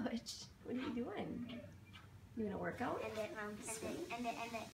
Butch, what are you doing? You gonna work out? End it, Mom. End it.